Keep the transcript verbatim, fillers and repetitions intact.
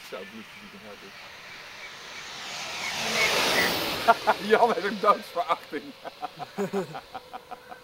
Zo, bloedverdieping hard is. Jan heeft een doodsverachting.